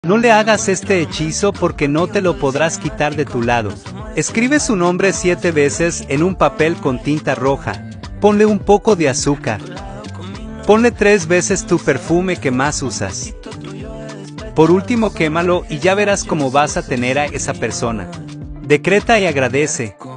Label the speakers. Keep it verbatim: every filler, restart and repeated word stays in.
Speaker 1: No le hagas este hechizo porque no te lo podrás quitar de tu lado. Escribe su nombre siete veces en un papel con tinta roja. Ponle un poco de azúcar. Ponle tres veces tu perfume que más usas. Por último, quémalo y ya verás cómo vas a tener a esa persona. Decreta y agradece.